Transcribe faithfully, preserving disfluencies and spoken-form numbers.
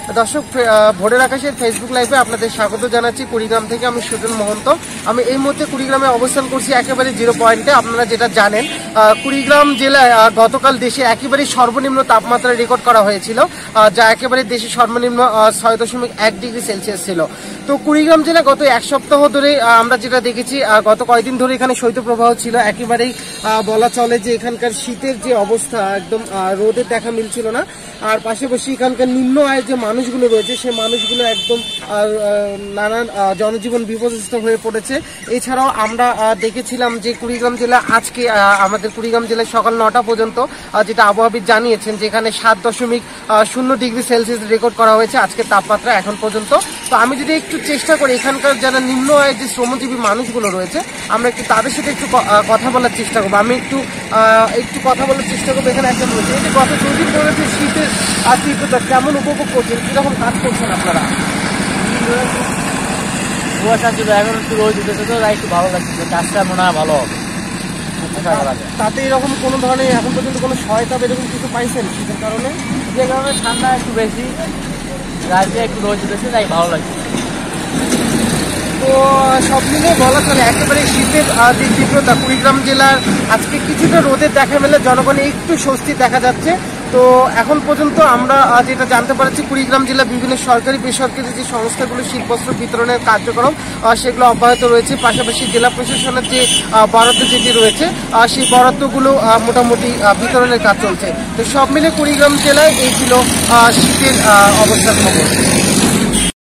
দর্শক, ভোরের আকাশের ফেসবুক লাইভে আপনাদের স্বাগত জানাচ্ছি। কুড়িগ্রাম থেকে আমি সুজন মহন্ত। আমি এই মুহূর্তে কুড়িগ্রামে অবস্থান করছি একেবারে জিরো পয়েন্টে। আপনারা যেটা জানেন, কুড়িগ্রাম জেলায় গতকাল দেশে একেবারে সর্বনিম্ন তাপমাত্রা রেকর্ড করা হয়েছিল, যা একেবারে দেশে সর্বনিম্ন ছয় দশমিক এক ডিগ্রি সেলসিয়াস ছিল। তো কুড়িগ্রাম জেলা গত এক সপ্তাহ ধরে আমরা যেটা দেখেছি, গত কয়েকদিন ধরে এখানে শৈত্যপ্রবাহ ছিল। একেবারেই বলা চলে যে এখানকার শীতের যে অবস্থা, একদম রোদের দেখা মিলছিল না। আর পাশাপাশি এখানকার নিম্ন আয়ের যে মানুষগুলো রয়েছে, সেই মানুষগুলো একদম নানান জনজীবন বিপর্যস্ত হয়ে পড়েছে। এছাড়াও আমরা দেখেছিলাম যে কুড়িগ্রাম জেলা আজকে আমাদের কুড়িগ্রাম জেলায় সকাল নটা পর্যন্ত যেটা আবহাওয়াবিদ জানিয়েছেন যে এখানে সাত দশমিক শূন্য ডিগ্রি সেলসিয়াস রেকর্ড করা হয়েছে আজকের তাপমাত্রা এখন পর্যন্ত। তো আমি যদি একটু চেষ্টা করি, এখানকার যারা নিম্ন আয়ের যে শ্রমজীবী মানুষগুলো রয়েছে, আমরা একটু তাদের সাথে একটু কথা বলার চেষ্টা করবো। আমি একটু একটু কথা বলার চেষ্টা করবো। এখানে একটা রয়েছে, এই যে গত দুদিন ধরে যে শীতের আর তীব্রতা কেমন উপভোগ করছেন, কিরকম কাজ করছেন আপনারা? কুয়াশা ছিল, এখন একটু রোদ উঠেছে, তো একটু ভালো লাগছে, কাজটা মনে হয় ভালো হবে। তাতে এরকম কোনো ধরনের এখন পর্যন্ত কোনো সহায়তা এরকম কিছু পাইছেন শীতের কারণে? যে কারণে ঠান্ডা একটু বেশি, রাতে একটু রোদ উঠেছে, তাই ভালো লাগছে। তো সব মিলিয়ে বলা চলে একেবারে শীতের যে তীব্রতা, কুড়িগ্রাম জেলার আজকে কিছুটা রোদের দেখা মেলে, জনগণে একটু স্বস্তি দেখা যাচ্ছে। তো এখন পর্যন্ত আমরা যেটা জানতে পারছি, কুড়িগ্রাম জেলা বিভিন্ন সরকারি বেসরকারি যে সংস্থাগুলো শীতবস্ত্র বিতরণের কার্যক্রম সেগুলো অব্যাহত রয়েছে। পাশাপাশি জেলা প্রশাসনের যে বরাদ্দ যেটি রয়েছে, সেই বরাদ্দগুলো মোটামুটি বিতরণের কাজ চলছে। তো সব মিলে কুড়িগ্রাম জেলায় এই ছিল শীতের অবস্থার খবর।